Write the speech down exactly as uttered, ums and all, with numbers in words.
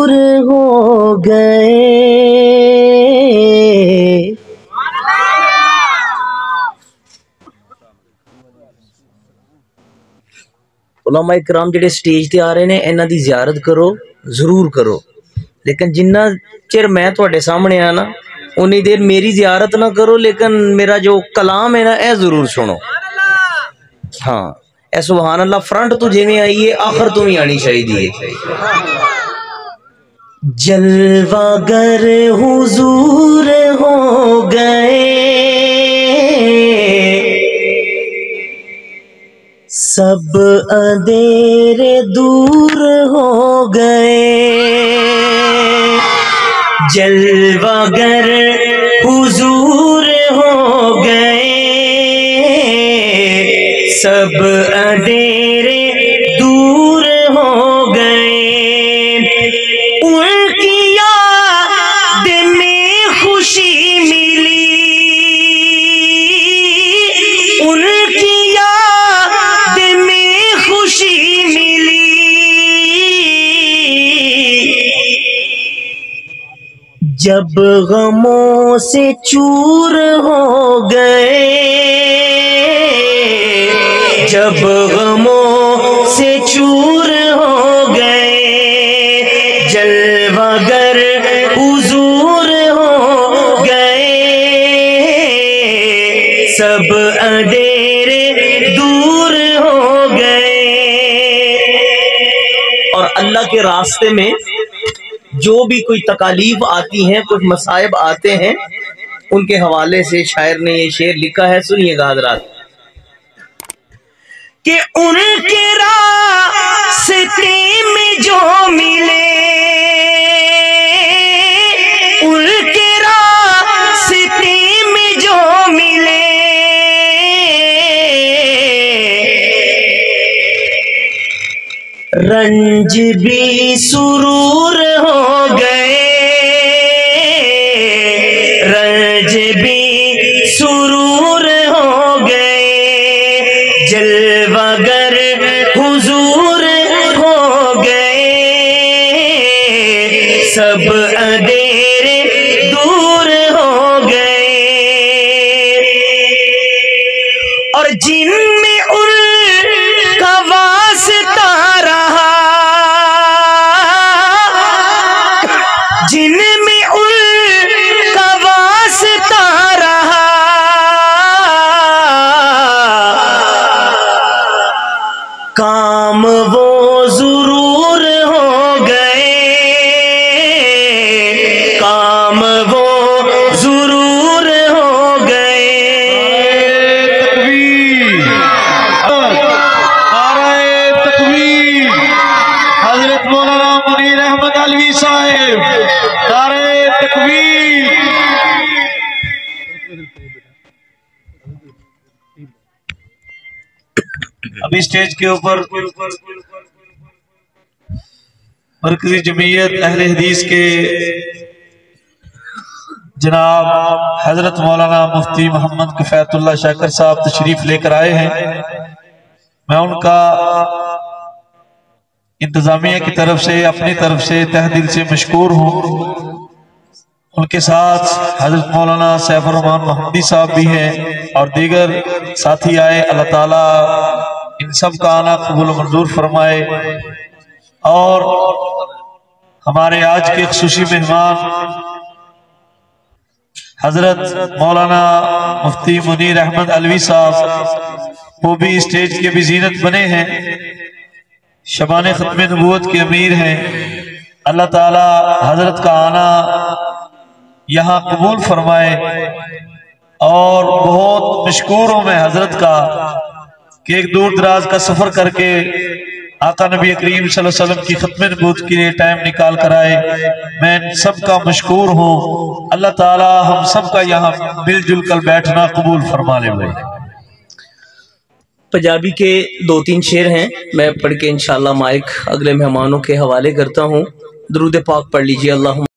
दूर हो गए। उलमा इकराम जिहड़े स्टेज ते आ रहे ने इन्हां दी ज़ियारत करो, जरूर करो, लेकिन जिन्ना चिर मैं तुहाडे सामने आ ना उन्नी देर मेरी ज़ियारत ना करो, लेकिन मेरा जो कलाम है ना यह जरूर सुनो। हाँ, ए सुभान अल्लाह फ्रंट तो जिवें आई है आखिर तो भी आनी चाहिए। जलवागर हुजूर हो गए, सब अंधेरे दूर हो गए। जलवागर हुजूर हो गए, सब अंधेरे दूर हो गए। उनकी याद में खुशी मिली, उनकी याद में खुशी मिली। जब गमों से चूर हो गए, जब गमों से चूर हो गए। जलवागर हुजूर हो गए, सब अंधेरे दूर हो गए। और अल्लाह के रास्ते में जो भी कोई तकालीफ आती हैं, कुछ मसाइब आते हैं, उनके हवाले से शायर ने ये शेर लिखा है, सुनिएगा हजरात। कि उनके रास्ते में जो मिले, उनके रास्ते में जो मिले, रंज भी सुरूर हो गए, रंज भी सुरूर हो गए। जलवागर हुजूर हो गए, सब अंधेरे दूर हो गए। और जिनमें उनका वास्ता रहा, जिनमें उनका वास्ता रहा, काम वो जरूर हो गए, काम वो जरूर हो गए। तकबीर, नारे तकबीर, हजरत मौलाना मुनीर अहमद अलवी साहिब, नारे तकबीर। अभी स्टेज के ऊपर मरकजी जमीयत अहले हदीस के जनाब हजरत मौलाना मुफ्ती मोहम्मद किफायतुल्लाह शाकर साहब तशरीफ लेकर आए हैं। मैं उनका इंतजामिया की तरफ से, अपनी तरफ से तहे दिल से मशकूर हूँ। उनके साथ हजरत मौलाना सैफुर रहमान मोहम्मदी साहब भी हैं और दीगर साथी आए। अल्लाह ताला इन सब का आना कबूल मंजूर फरमाए। और हमारे आज के खुसूसी मेहमान हजरत मौलाना मुफ्ती मुनीर अहमद अलवी साहब, वो भी स्टेज के भी जीनत बने हैं, शबाने खत्म नबूवत के अमीर हैं। अल्लाह ताला हजरत का आना यहाँ कबूल फरमाए। और बहुत मशकूर हूँ मैं हजरत का कि एक दूर दराज का सफर करके आका नबी करीम सल्लल्लाहु अलैहि वसल्लम की खत्म नबूवत के लिए टाइम निकाल कर आए। मैं सबका मशकूर हूँ। अल्लाह ताला हम सबका यहाँ मिलजुल कर बैठना कबूल फरमा ले। भाई पंजाबी के दो तीन शेर हैं, मैं पढ़ के इंशाल्लाह माइक अगले मेहमानों के हवाले करता हूँ। दरूद पाक पढ़ लीजिए। अल्लाह